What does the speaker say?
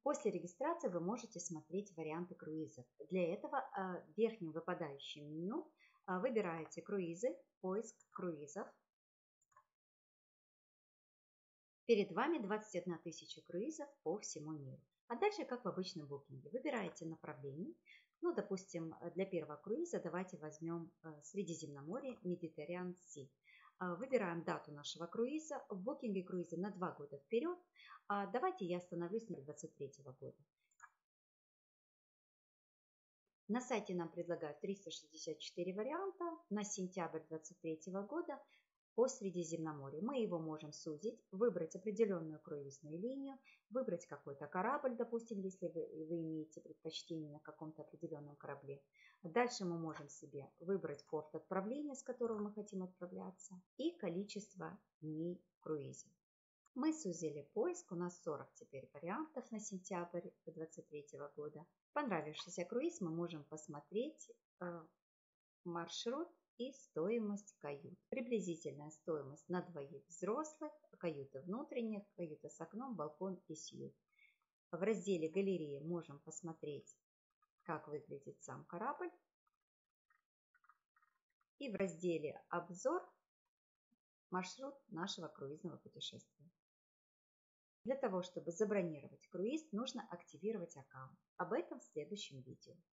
После регистрации вы можете смотреть варианты круизов. Для этого в верхнем выпадающем меню выбираете круизы, поиск круизов. Перед вами 21 тысяча круизов по всему миру. А дальше, как в обычном букинге, выбираете направление. Ну, допустим, для первого круиза давайте возьмем Средиземноморье, Mediterranean Sea. Выбираем дату нашего круиза. В букинге круиза на 2 года вперед. Давайте я остановлюсь на 2023 года. На сайте нам предлагают 364 варианта на сентябрь 2023 года по Средиземноморью. Мы его можем сузить, выбрать определенную круизную линию, выбрать какой-то корабль, допустим, если вы имеете предпочтение на каком-то определенном корабле. Дальше мы можем себе выбрать порт отправления, с которого мы хотим отправляться, и количество дней в круизе. Мы сузили поиск, у нас 40 теперь вариантов на сентябрь 2023 года. Понравившийся круиз мы можем посмотреть маршрут и стоимость кают. Приблизительная стоимость на двоих взрослых, каюта внутренняя, каюта с окном, балкон и сьют. В разделе галереи можем посмотреть, как выглядит сам корабль. И в разделе обзор маршрут нашего круизного путешествия. Для того, чтобы забронировать круиз, нужно активировать аккаунт. Об этом в следующем видео.